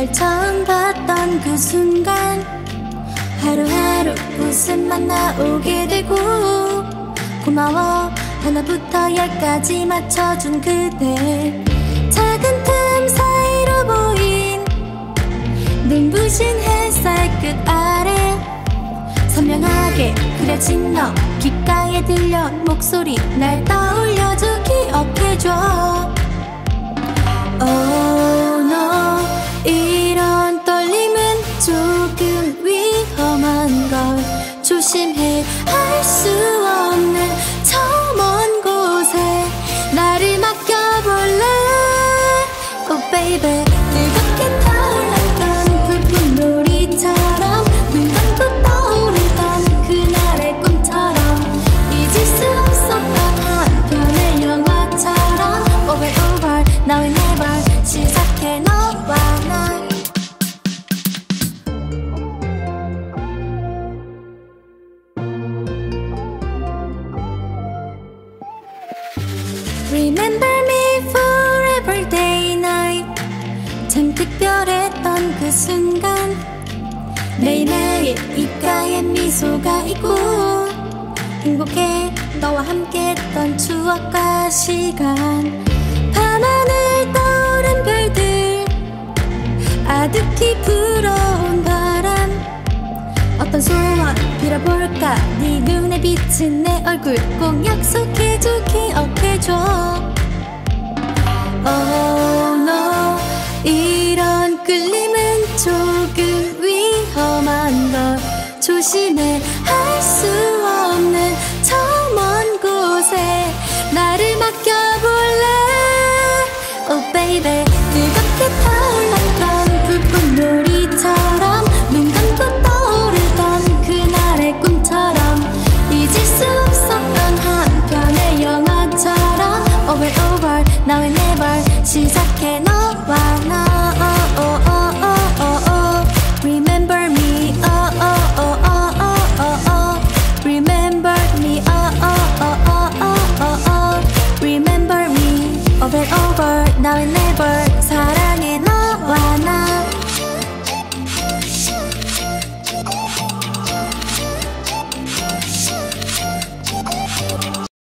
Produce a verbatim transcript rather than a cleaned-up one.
널 처음 봤던 그 순간 하루하루 웃음만 나오게 되고 고마워 하나부터 열까지 맞춰준 그대 작은 틈 사이로 보인 눈부신 햇살 끝 아래 선명하게 그려진 너 귓가에 들려온 목소리 날 떠올려줘 기억해줘 Oh no 이런 떨림은 조금 위험한 걸 조심해 할 수 없는 저 먼 곳에 나를 맡겨볼래 Oh baby 뜨겁게 타올랐던 불꽃 놀이처럼 눈 감고 떠오르던 그날의 꿈처럼 잊을 수 없었던 한편의 영화처럼 Over over now and never 시작해 너와 나 Remember me forever day night 참 특별했던 그 순간 매일매일 입가에 미소가 있고 행복해 너와 함께했던 추억과 시간 밤하늘 떠오른 별들 아득히 불어온 바람 어떤 소원 빌어볼까 네 눈에 비친 내 얼굴 꼭 약속해줘 기억해줘 Oh no 이런 끌림은 조금 위험한 걸 조심해 할 수 없는 저 먼 곳에 나를 맡겨볼래 Oh baby 뜨겁게 타올랐던 불꽃 놀이처럼 눈 감고 떠오르던 그날의 꿈처럼 잊을 수 없었던 한편의 영화처럼 Over over now and never 시작해 너와 나 oh, oh, oh, oh, oh, oh. Remember me oh, oh, oh, oh, oh, oh, oh. Remember me oh, oh, oh, oh, oh, oh, oh. Remember me over over now and never